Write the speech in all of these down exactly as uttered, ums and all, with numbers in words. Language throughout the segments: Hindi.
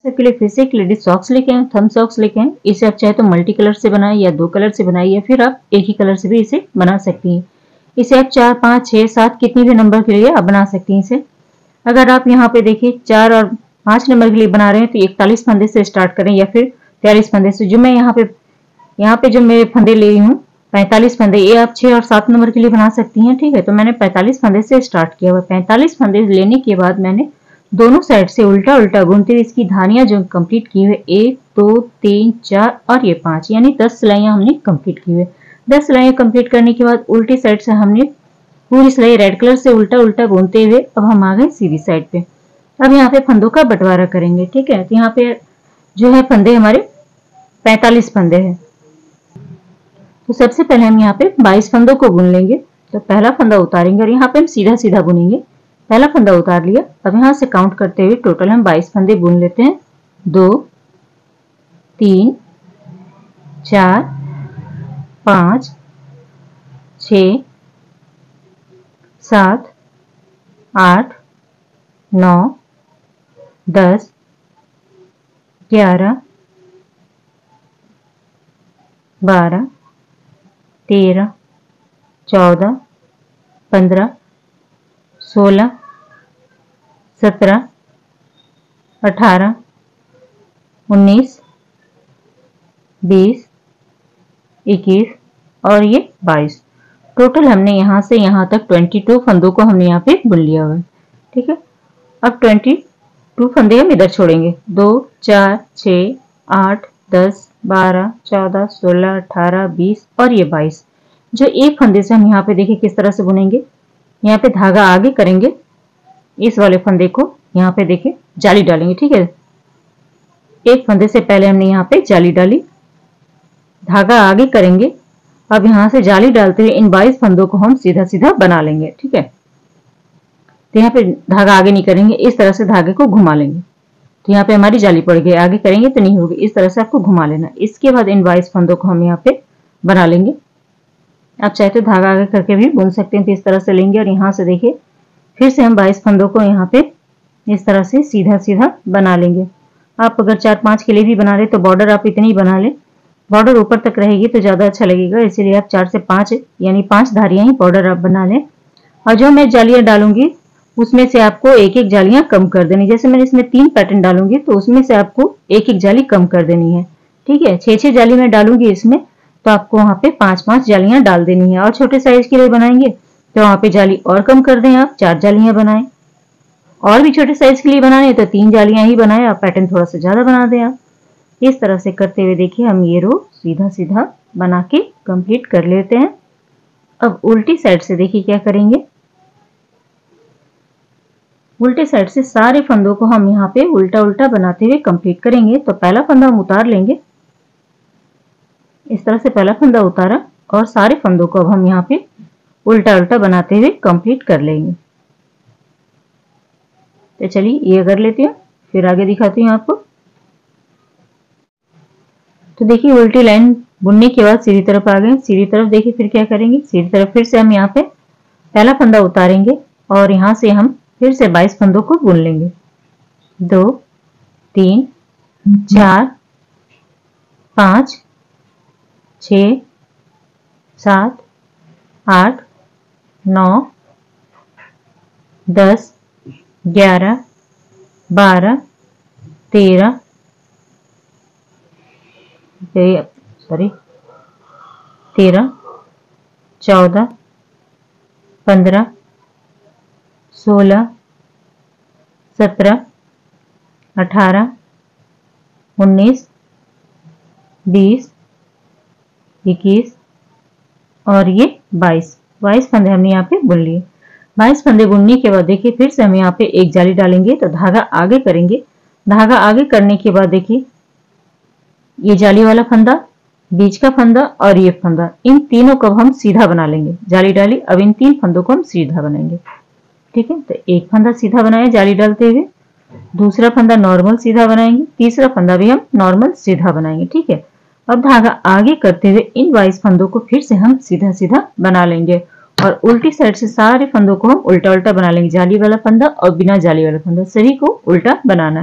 सबके लिए फिर से एक लेडीज सॉक्स लेके आए, थम सॉक्स लेके आए। इसे आप चाहे तो मल्टी कलर से बनाए या दो कलर से बनाए या फिर आप एक ही कलर से भी इसे बना सकती हैं। इसे आप चार पाँच छः सात कितनी भी नंबर के लिए आप बना सकती हैं इसे। अगर आप यहाँ पे देखिए चार और पाँच नंबर के लिए बना रहे हैं तो इकतालीस फंदे से स्टार्ट करें या फिर तैंतालीस फंदे से। जो मैं यहाँ पे यहाँ पे जो मेरे फंदे ले हूँ पैंतालीस फंदे, ये आप छः और सात नंबर के लिए बना सकती हैं। ठीक है, तो मैंने पैंतालीस फंदे से स्टार्ट किया हुआ। पैंतालीस फंदे लेने के बाद मैंने दोनों साइड से उल्टा उल्टा बुनते हुए इसकी धारियां जो कंप्लीट की हुई, एक दो तीन चार और ये पांच, यानी दस सिलाइयां हमने कंप्लीट की हुई। दस सिलाइयां कंप्लीट करने के बाद उल्टी साइड से हमने पूरी सिलाई रेड कलर से उल्टा उल्टा बुनते हुए अब हम आ गए सीधी साइड पे। अब यहाँ पे फंदों का बंटवारा करेंगे। ठीक है, तो यहाँ पे जो है फंदे हमारे पैंतालीस फंदे हैं। तो सबसे पहले हम यहाँ पे बाईस फंदों को बुन लेंगे। तो पहला फंदा उतारेंगे और यहाँ पे हम सीधा सीधा बुनेंगे। पहला फंदा उतार लिया। अब यहाँ से काउंट करते हुए टोटल हम बाईस फंदे बुन लेते हैं। दो, तीन, चार, पाँच, छ, सात, आठ, नौ, दस, ग्यारह, बारह, तेरह, चौदह, पंद्रह, सोलह, सत्रह, अठारह, उन्नीस, बीस, इक्कीस और ये बाईस। टोटल हमने यहाँ से यहाँ तक बाईस फंदों को हमने यहाँ पे बुन लिया हुआ है। ठीक है, अब बाईस फंदे हम इधर छोड़ेंगे। दो, चार, छः, आठ, दस, बारह, चौदह, सोलह, अठारह, बीस और ये बाईस। जो एक फंदे से हम यहाँ पे देखिए किस तरह से बुनेंगे। यहाँ पे धागा आगे करेंगे, इस वाले फंदे को यहाँ पे देखिए जाली डालेंगे। ठीक है, एक फंदे से पहले हमने यहाँ पे जाली डाली, धागा आगे करेंगे। अब यहाँ से जाली डालते हुए इन बाईस फंदों को हम सीधा सीधा बना लेंगे। ठीक है, तो यहाँ पे धागा आगे नहीं करेंगे, इस तरह से धागे को घुमा लेंगे। तो यहाँ पे हमारी जाली पड़ गई, आगे करेंगे तो नहीं होगी, इस तरह से आपको घुमा लेना। इसके बाद इन बाईस फंदों को हम यहाँ पे बना लेंगे। आप चाहे तो धागा आगे करके भी बुन सकते हैं। तो इस तरह से लेंगे और यहाँ से देखिए फिर से हम बाईस फंदों को यहाँ पे इस तरह से सीधा सीधा बना लेंगे। आप अगर चार पांच के लिए भी बना रहे तो बॉर्डर आप इतनी ही बना लें, बॉर्डर ऊपर तक रहेगी तो ज्यादा अच्छा लगेगा, इसीलिए आप चार से पांच यानी पांच धारियां ही बॉर्डर आप बना लें। और जो मैं जालियां डालूंगी उसमें से आपको एक एक जालियां कम कर देनी। जैसे मैंने इसमें तीन पैटर्न डालूंगी तो उसमें से आपको एक एक जाली कम कर देनी है। ठीक है, छह छह जाली मैं डालूंगी इसमें, तो आपको वहां पे पांच पांच जालियां डाल देनी है। और छोटे साइज के लिए बनाएंगे तो वहां पे जाली और कम कर दें, आप चार जालियां बनाएं। और भी छोटे साइज के लिए बनाने तो तीन जालियां ही बनाएं, आप पैटर्न थोड़ा सा ज्यादा बना दें। आप इस तरह से करते हुए देखिए हम ये रो सीधा सीधा बना के कंप्लीट कर लेते हैं। अब उल्टी साइड से देखिए क्या करेंगे, उल्टे साइड से सारे फंदों को हम यहाँ पे उल्टा उल्टा बनाते हुए कंप्लीट करेंगे। तो पहला फंदा हम उतार लेंगे, इस तरह से पहला फंदा उतारा और सारे फंदों को अब हम यहाँ पे उल्टा उल्टा बनाते हुए कंप्लीट कर लेंगे। तो चलिए ये कर लेती हूँ, फिर आगे दिखाती हूँ आपको। तो देखिए उल्टी लाइन बुनने के बाद सीधी तरफ आ गए। सीधी तरफ देखिए फिर क्या करेंगे, सीधी तरफ फिर से हम यहाँ पे पहला फंदा उतारेंगे और यहाँ से हम फिर से बाईस फंदों को बुन लेंगे। दो, तीन, चार, पाँच, छ, सात, आठ, नौ, दस, ग्यारह, बारह, तेरह, सॉरी तेरह, चौदह, पंद्रह, सोलह, सत्रह, अठारह, उन्नीस, बीस, इक्कीस और ये बाईस। बाईस फंदे हमने यहाँ पे बुन लिए। बाईस फंदे बुनने के बाद देखिए फिर से हम यहाँ पे एक जाली डालेंगे, तो धागा आगे करेंगे। धागा आगे करने के बाद देखिए ये जाली वाला फंदा, बीच का फंदा और ये फंदा, इन तीनों को हम सीधा बना लेंगे। जाली डाली, अब इन तीन फंदों को हम सीधा बनाएंगे। ठीक है, तो एक फंदा सीधा बनाए जाली डालते हुए, दूसरा फंदा नॉर्मल सीधा बनाएंगे, तीसरा फंदा भी हम नॉर्मल सीधा बनाएंगे। ठीक है, अब धागा आगे करते हुए इन बाईस फंदों को फिर से हम सीधा सीधा बना लेंगे और उल्टी साइड से सारे फंदों को हम उल्टा उल्टा बना लेंगे। जाली वाला फंदा और बिना जाली वाला फंदा सभी को उल्टा बनाना है।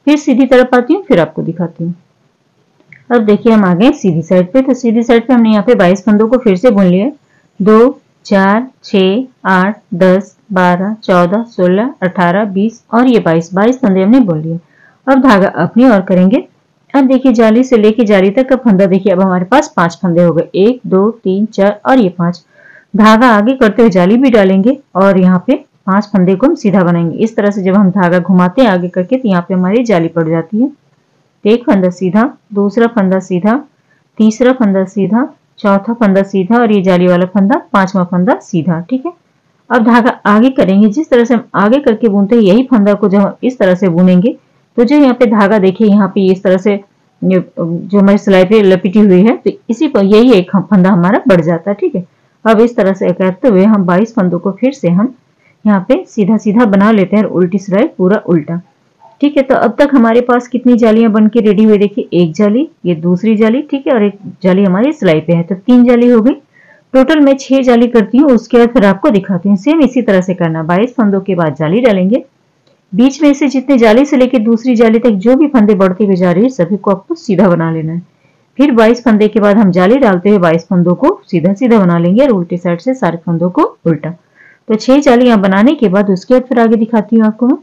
फिर सीधी तरफ आती हूँ, फिर आपको दिखाती हूँ। अब देखिए हम आ गए सीधी साइड पे। तो सीधी साइड पे हमने यहाँ पे बाईस फंदों को फिर से बुन लिया। दो, चार, छः, आठ, दस, बारह, चौदह, सोलह, अठारह, बीस और ये बाईस बाईस फंदे हमने बुन लिए। अब धागा अपनी ओर करेंगे। अब देखिए जाली से लेके जाली तक का फंदा देखिए अब हमारे पास पांच फंदे हो गए। एक, दो, तीन, चार और ये पांच। धागा आगे करते हुए जाली भी डालेंगे और यहाँ पे पांच फंदे को हम सीधा बनाएंगे। इस तरह से जब हम धागा घुमाते हैं आगे करके तो यहाँ पे हमारी जाली पड़ जाती है। एक फंदा सीधा, दूसरा फंदा सीधा, तीसरा फंदा सीधा, चौथा फंदा सीधा और ये जाली वाला फंदा, पांचवा फंदा सीधा। ठीक है, अब धागा आगे करेंगे। जिस तरह से हम आगे करके बुनते हैं यही फंदा को जब हम इस तरह से बुनेंगे तो जो यहाँ पे धागा देखिए यहाँ पे इस तरह से जो हमारी सिलाई पे लपेटी हुई है तो इसी पर यही एक फंदा हमारा बढ़ जाता है। ठीक है, अब इस तरह से करते हुए हम बाईस फंदों को फिर से हम यहाँ पे सीधा सीधा बना लेते हैं, उल्टी सिलाई पूरा उल्टा। ठीक है, तो अब तक हमारे पास कितनी जालियां बन के रेडी हुई देखिए, एक जाली, ये दूसरी जाली, ठीक है, और एक जाली हमारी सिलाई पे है, तो तीन जाली हो गई। टोटल मैं छह जाली करती हूँ, उसके बाद फिर आपको दिखाती हूँ। सेम इसी तरह से करना, बाईस फंदों के बाद जाली डालेंगे। बीच में से जितने जाली से लेकर दूसरी जाली तक जो भी फंदे बढ़ते हुए जा रही है सभी को आपको सीधा बना लेना है। फिर बाईस फंदे के बाद हम जाली डालते हुए बाईस फंदों को सीधा सीधा बना लेंगे और उल्टी साइड से सारे फंदों को उल्टा। तो छह जालियां बनाने के बाद उसके बाद फिर आगे दिखाती हूँ आपको।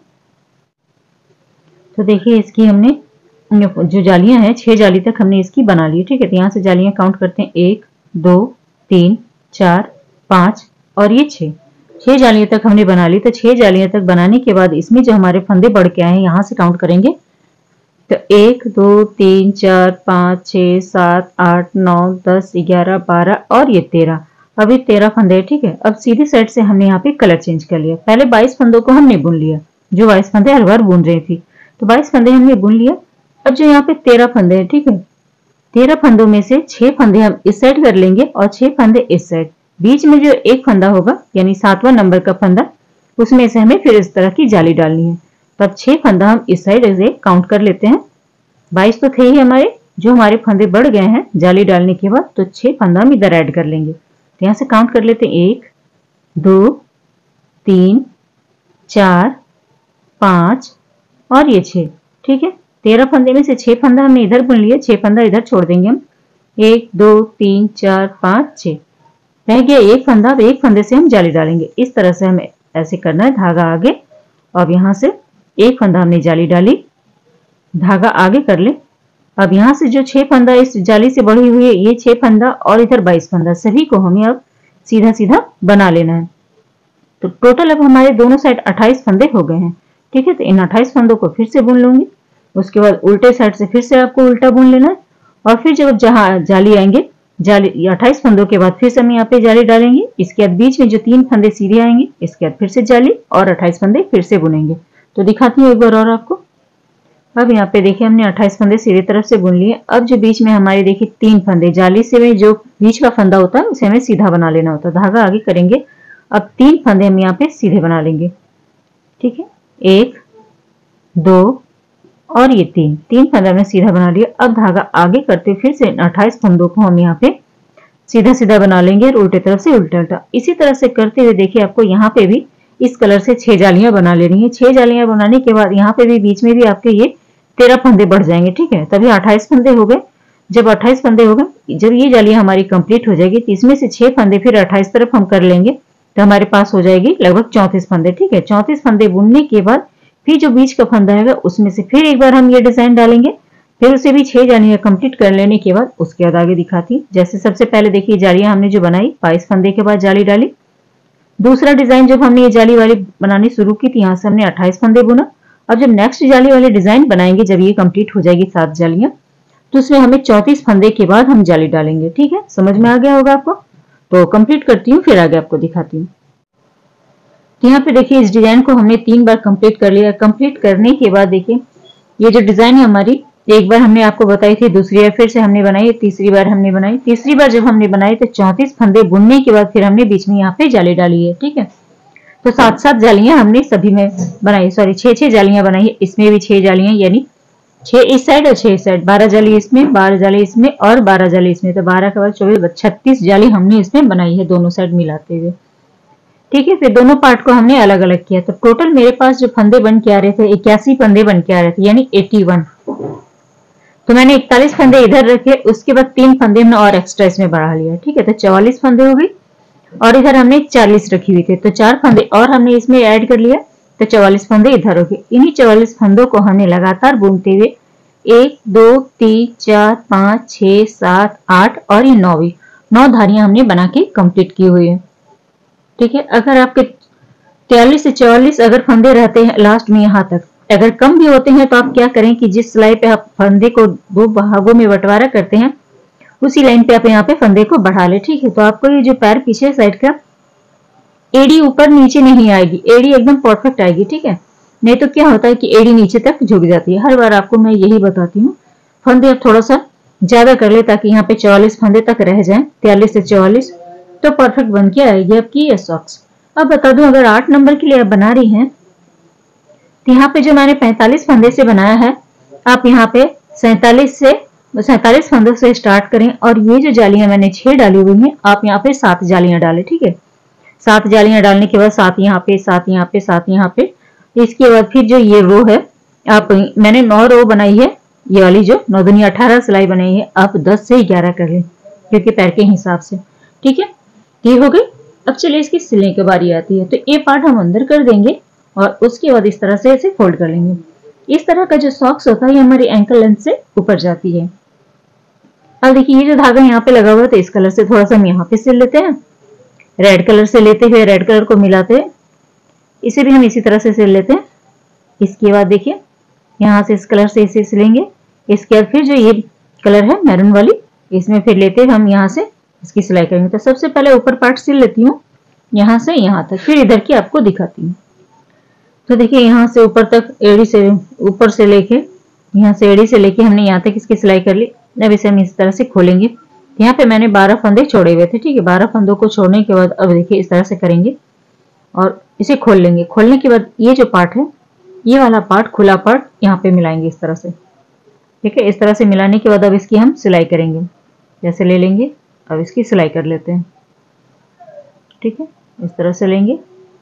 तो देखिए इसकी हमने जो जालियां हैं छह जाली तक हमने इसकी बना ली। ठीक है, तो यहाँ से जालियां काउंट करते हैं, एक, दो, तीन, चार, पांच और ये छह। छह जालियां तक हमने बना ली। तो छह जालियां तक बनाने के बाद इसमें जो हमारे फंदे बढ़ के आए हैं यहाँ से काउंट करेंगे तो एक, दो, तीन, चार, पाँच, छः, सात, आठ, नौ, दस, ग्यारह, बारह और ये तेरह। अभी तेरह फंदे हैं। ठीक है, अब सीधी साइड से हमने यहाँ पे कलर चेंज कर लिया। पहले बाईस फंदों को हमने बुन लिया, जो बाईस फंदे हर बार बुन रही थी, तो बाईस फंदे हमने बुन लिया। अब जो यहाँ पे तेरह फंदे हैं, ठीक है, तेरह फंदों में से छह फंदे हम इस साइड कर लेंगे और छह फंदे इस साइड। बीच में जो एक फंदा होगा यानी सातवां नंबर का फंदा, उसमें से हमें फिर इस तरह की जाली डालनी है। तब छह फंदा हम इस साइड से काउंट कर लेते हैं। बाईस तो थे ही हमारे, जो हमारे फंदे बढ़ गए हैं जाली डालने के बाद, तो छह फंदा हम इधर ऐड कर लेंगे। तो यहाँ से काउंट कर लेते हैं, एक, दो, तीन, चार, पांच और ये छह। ठीक है, तेरह फंदे में से छह फंदा हमने इधर बुन लिया, छह फंदा इधर छोड़ देंगे हम। एक, दो, तीन, चार, पांच, छह, रह गया एक फंदा। अब एक फंदे से हम जाली डालेंगे। इस तरह से हमें ऐसे करना है, धागा आगे। अब यहाँ से एक फंदा हमने जाली डाली, धागा आगे कर ले। अब यहाँ से जो छह फंदा इस जाली से बढ़ी हुई है, ये छह फंदा और इधर बाईस फंदा, सभी को हमें अब सीधा सीधा बना लेना है। तो टोटल अब हमारे दोनों साइड अट्ठाईस फंदे हो गए हैं। ठीक है, तो इन अट्ठाईस फंदों को फिर से बुन लूंगी। उसके बाद उल्टे साइड से फिर से आपको उल्टा बुन लेना है और फिर जब जहां जाली आएंगे, जाली अट्ठाईस फंदों के बाद फिर से हम यहाँ पे जाली डालेंगे। इसके बाद बीच में जो तीन फंदे सीधे आएंगे, इसके बाद फिर से जाली और अट्ठाईस फंदे फिर से बुनेंगे। तो दिखाती हूँ एक बार और आपको। अब यहाँ पे देखिए हमने अट्ठाईस फंदे सीधी तरफ से बुन लिए। अब जो बीच में हमारे देखिए तीन फंदे, जाली से में जो बीच का फंदा होता है उसे हमें सीधा बना लेना होता है। धागा आगे करेंगे। अब तीन फंदे हम यहाँ पे सीधे बना लेंगे। ठीक है, एक, दो और ये तीन तीन फंदे हमने सीधा बना लिया। अब धागा आगे करते फिर से अट्ठाईस फंदों को हम यहाँ पे सीधा सीधा बना लेंगे और उल्टे तरफ से उल्टा उल्टा। इसी तरह से करते हुए देखिए आपको यहाँ पे भी इस कलर से छह जालियां बना लेनी है। छह जालियां बनाने के बाद यहाँ पे भी बीच में भी आपके ये तेरह फंदे बढ़ जाएंगे। ठीक है, तभी अट्ठाईस फंदे हो गए। जब अट्ठाईस फंदे हो गए, जब ये जालियां हमारी कंप्लीट हो जाएगी तो इसमें से छह फंदे फिर अट्ठाईस तरफ हम कर लेंगे, तो हमारे पास हो जाएगी लगभग चौंतीस फंदे। ठीक है, चौंतीस फंदे बुनने के बाद फिर जो बीच का फंदा है उसमें से फिर एक बार हम ये डिजाइन डालेंगे। फिर उसे भी छह जालियां कंप्लीट कर लेने के बाद उसके बाद आगे दिखाती हूँ। जैसे सबसे पहले देखिए जालियां हमने जो बनाई, बाईस फंदे के बाद जाली डाली। दूसरा डिजाइन जब हमने ये जाली वाली बनानी शुरू की थी, यहाँ से हमने अट्ठाईस फंदे बुना। अब जब नेक्स्ट जाली वाली डिजाइन बनाएंगे, जब ये कंप्लीट हो जाएगी सात जालियां, तो उसमें हमें चौंतीस फंदे के बाद हम जाली डालेंगे। ठीक है, समझ में आ गया होगा आपको। तो कंप्लीट करती हूँ, फिर आगे आपको दिखाती हूँ। यहाँ पे देखिए इस डिजाइन को हमने तीन बार कंप्लीट कर लिया। कंप्लीट करने के बाद देखिए ये जो डिजाइन है हमारी, एक बार हमने आपको बताई थी, दूसरी बार फिर से हमने बनाई, तीसरी बार हमने बनाई। तीसरी बार जब हमने बनाई तो चौंतीस फंदे बुनने के बाद फिर हमने बीच में यहाँ पे जाली डाली है। ठीक है, तो सात सात जालियां हमने सभी में बनाई, सॉरी छह छह जालियां बनाई है। इसमें भी छह जालियां, यानी छह इस साइड और छह इस साइड, बारह जाली इसमें, बारह जाली इसमें और बारह जाली इसमें, तो बारह के बाद चौबीस, छत्तीस जाली हमने इसमें बनाई है दोनों साइड मिलाते हुए। ठीक है। फिर दोनों पार्ट को हमने अलग अलग किया, तो टोटल मेरे पास जो फंदे बन के आ रहे थे इक्यासी फंदे बन के आ रहे थे, यानी इक्यासी। तो मैंने इकतालीस फंदे इधर रखे, उसके बाद तीन फंदे हमने और एक्स्ट्रा इसमें बढ़ा लिया, ठीक है। तो चौवालीस फंदे हो गई, और इधर हमने चालीस रखी हुई थी, तो चार फंदे और हमने इसमें ऐड कर लिया, तो चौवालीस फंदे इधर हो गए। इन्हीं चौवालीस फंदों को हमने लगातार बुनते हुए एक दो तीन चार पाँच छह सात आठ और ये नौवीं नौ धारियां हमने बना के कंप्लीट की हुई है, ठीक है। अगर आपके तैतालीस से चौवालीस अगर फंदे रहते हैं लास्ट में यहाँ तक, अगर कम भी होते हैं तो आप क्या करें कि जिस सिलाई पे आप फंदे को दो भागों में बंटवारा करते हैं उसी लाइन पे आप यहाँ पे फंदे को बढ़ा ले, ठीक है। तो आपको ये जो पैर पीछे साइड का एड़ी ऊपर नीचे नहीं आएगी, एड़ी एकदम परफेक्ट आएगी, ठीक है। नहीं तो क्या होता है कि एड़ी नीचे तक झुक जाती है। हर बार आपको मैं यही बताती हूँ, फंदे आप थोड़ा सा ज्यादा कर ले ताकि यहाँ पे चौवालीस फंदे तक रह जाए, तैतालीस से चौवालीस, तो परफेक्ट बन के आएगी आपकी ये सॉक्स। अब बता दूं, अगर आठ नंबर के लिए आप बना रही हैं तो यहाँ पे जो मैंने पैंतालीस फंदे से बनाया है, आप यहाँ पे सैतालीस से सैतालीस फंदों से स्टार्ट करें, और ये जो जालियां मैंने छह डाली हुई हैं आप यहाँ पे सात जालियां डालें, ठीक है। सात जालियां डालने के बाद सात यहाँ पे, सात यहाँ पे, सात यहाँ पे, इसके बाद फिर जो ये रो है, आप मैंने नौ रो बनाई है, ये वाली जो नौ दुनिया अठारह सिलाई बनाई है, आप दस से ग्यारह कर लें क्योंकि पैर के हिसाब से, ठीक है। ये हो गई। अब चलिए इसकी सिलने की बारी आती है, तो ये पार्ट हम अंदर कर देंगे और उसके बाद इस तरह से इसे फोल्ड कर लेंगे। इस तरह का जो सॉक्स होता है ये हमारी एंकल लेंथ से ऊपर जाती है। अब देखिए ये जो धागा यहाँ पे लगा हुआ है, तो इस कलर से थोड़ा सा हम यहाँ पे सिल लेते हैं, रेड कलर से लेते हुए रेड कलर को मिलाते हैं, इसे भी हम इसी तरह से सिल लेते हैं। इसके बाद देखिए यहाँ से इस कलर से इसे सिलेंगे, इसके बाद फिर जो ये कलर है मैरून वाली, इसमें फिर लेते हम यहाँ से इसकी सिलाई करेंगे। तो सबसे पहले ऊपर पार्ट सिल लेती हूँ यहाँ से यहाँ तक, फिर इधर की आपको दिखाती हूँ। तो देखिए यहाँ से ऊपर तक एड़ी से ऊपर से लेके यहाँ से एड़ी से लेके हमने यहाँ तक इसकी सिलाई कर ली। अब इसे हम इस तरह से खोलेंगे। यहाँ पे मैंने बारह फंदे छोड़े हुए थे, ठीक है। बारह फंदों को छोड़ने के बाद अब देखिए इस तरह से करेंगे और इसे खोल लेंगे। खोलने के बाद ये जो पार्ट है, ये वाला पार्ट, खुला पार्ट यहाँ पे मिलाएंगे इस तरह से, ठीक है। इस तरह से मिलाने के बाद अब इसकी हम सिलाई करेंगे, जैसे ले लेंगे, अब इसकी सिलाई कर लेते हैं, ठीक है। इस तरह से लेंगे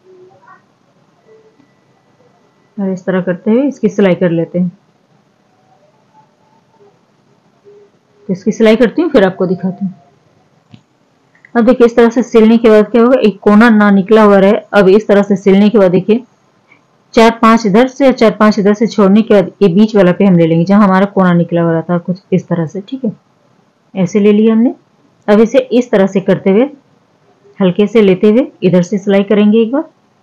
और इस तरह करते हुए इसकी सिलाई कर लेते हैं। तो इसकी सिलाई करती हूँ फिर आपको दिखाती हूँ। अब देखिए इस तरह से सिलने के बाद क्या होगा, एक कोना ना निकला हुआ रहे। अब इस तरह से सिलने के बाद देखिए चार पांच इधर से चार पांच इधर से छोड़ने के बाद ये बीच वाला पे हम ले लेंगे जहां हमारा कोना निकला हुआ था, कुछ इस तरह से, ठीक है। ऐसे ले लिया हमने। अब इसे इस तरह से करते हुए हल्के से लेते हुए इधर से सिलाई करेंगे एक बार,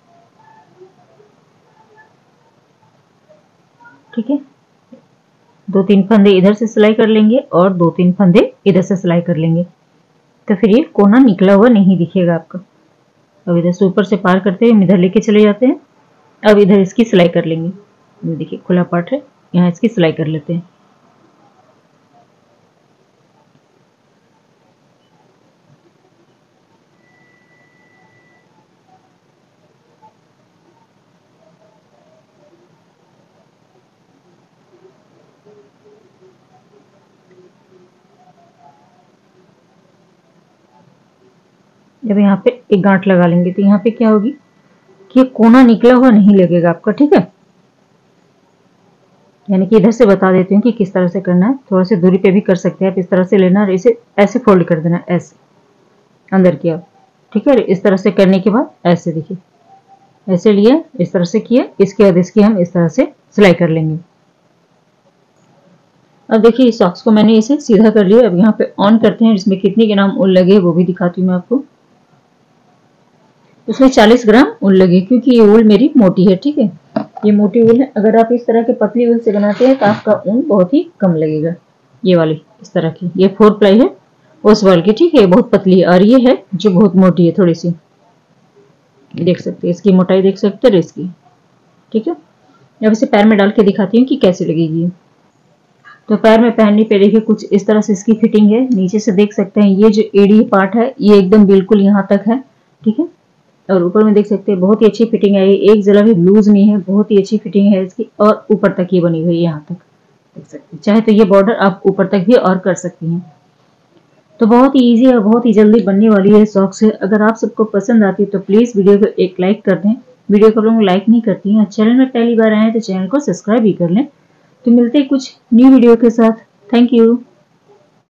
ठीक है। दो तीन फंदे इधर से सिलाई कर लेंगे और दो तीन फंदे इधर से सिलाई कर लेंगे, तो फिर ये कोना निकला हुआ नहीं दिखेगा आपका। अब इधर से ऊपर से पार करते हुए इधर लेके चले जाते हैं। अब इधर इसकी सिलाई कर लेंगे। देखिए खुला पार्ट है, यहाँ इसकी सिलाई कर लेते हैं। जब यहाँ पे एक गांठ लगा लेंगे तो यहाँ पे क्या होगी कि कोना निकला हुआ नहीं लगेगा आपका, ठीक है। यानी कि इधर से बता देती हूँ कि किस तरह से करना है। थोड़ा सी दूरी पे भी कर सकते हैं आप, इस तरह से लेना और इसे ऐसे फोल्ड कर देना, ऐसे अंदर की आप, ठीक है। इस तरह से करने के बाद ऐसे देखिए, ऐसे लिया, इस तरह से किया, इसके बाद इसकी हम इस तरह से सिलाई कर लेंगे। अब देखिए इस सॉक्स को मैंने इसे सीधा कर लिया। अब यहाँ पे ऑन करते हैं, इसमें कितने ग्राम ऊन लगे वो भी दिखाती हूँ मैं आपको। उसमें चालीस ग्राम ऊन लगे क्योंकि ये ऊन मेरी मोटी है, ठीक है। ये मोटी ऊन है। अगर आप इस तरह के पतली ऊन से बनाते हैं तो आपका ऊन बहुत ही कम लगेगा। ये वाली इस तरह की, ये फोर प्लाई है उस वाल की, ठीक है। ये बहुत पतली है और ये है जो बहुत मोटी है थोड़ी सी, देख सकते हैं इसकी मोटाई, देख सकते हैं इसकी, ठीक है। अब इसे पैर में डाल के दिखाती हूँ कि कैसे लगेगी। तो पैर में पहनने पे देखिए कुछ इस तरह से इसकी फिटिंग है। नीचे से देख सकते हैं ये जो एड़ी पार्ट है ये एकदम बिल्कुल यहाँ तक है, ठीक है। और ऊपर में देख सकते हैं बहुत ही अच्छी फिटिंग है, एक जरा भी लूज नहीं है, बहुत ही अच्छी फिटिंग है इसकी। और ऊपर तक ये बनी हुई है, यहाँ तक देख सकते हैं। चाहे तो ये बॉर्डर आप ऊपर तक भी और कर सकती हैं। तो बहुत ही ईजी और बहुत ही जल्दी बनने वाली है सॉक्स है। अगर आप सबको पसंद आती है तो प्लीज वीडियो को एक लाइक कर दें। वीडियो को लोग लाइक नहीं करती हैं और चैनल में पहली बार आए तो चैनल को सब्सक्राइब भी कर लें। तो मिलते हैं कुछ न्यू वीडियो के साथ। Thank you.